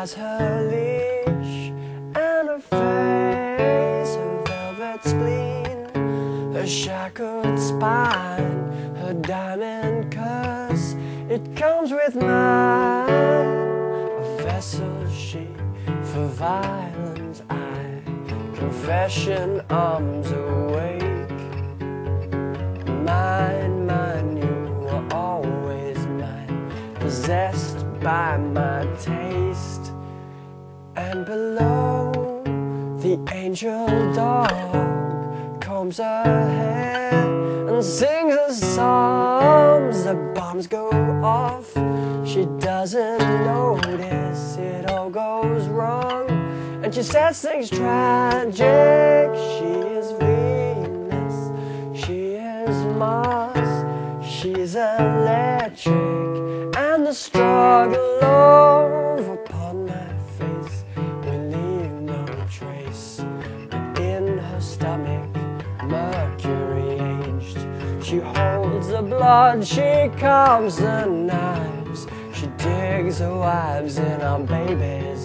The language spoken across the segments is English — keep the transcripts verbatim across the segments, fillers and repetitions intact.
has her leash and her face, her velvet spleen, her shackled spine, her diamond curse. It comes with mine, a vessel she for violence I, confession arms awake. Mine, mine, you are always mine, possessed by my taste. And below, the angel dog combs her hair and sings her songs. The bombs go off, she doesn't notice it all goes wrong, and she says things tragic. She is Venus, she is Mars, she's electric, and the struggle over upon my face will leave no trace. But in her stomach, mercury aged, she holds the blood, she carves the knives, she digs her wives in our babies.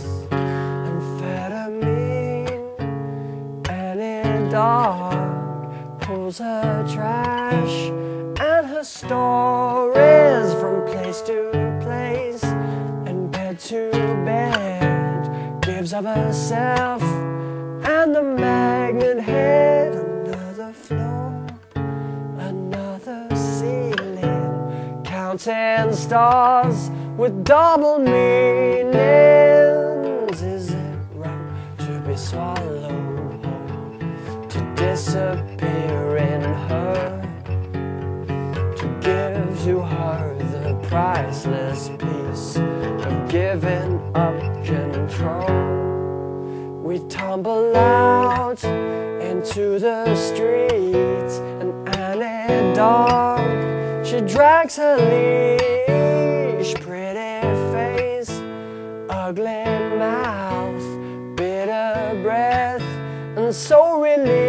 Amphetamine, any dog pulls her trash and her stories from place to place and bed to bed, gives of herself and the magnet head. Another floor, another ceiling, counting stars with double meanings. Is it wrong to be swallowed whole, to disappear in her, to give to her the priceless peace of giving up control? We tumble out into the streets, and Annie dog, she drags her leash, pretty face, ugly mouth, bitter breath, and so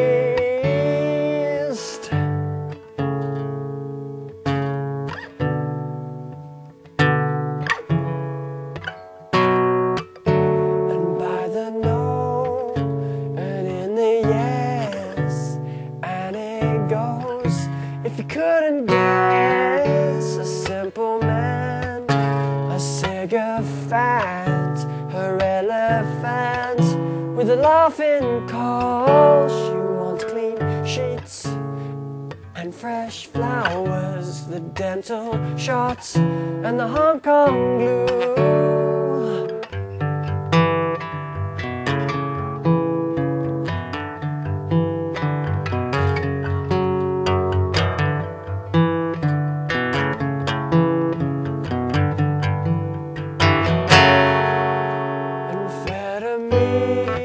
released. And by the no and in the yes, Annie goes. If you couldn't guess, a simple man, a sycophant, her elephant with a laughing call. She wants clean sheets and fresh flowers, the dental shots and the Hong Kong glue. Amphetamine,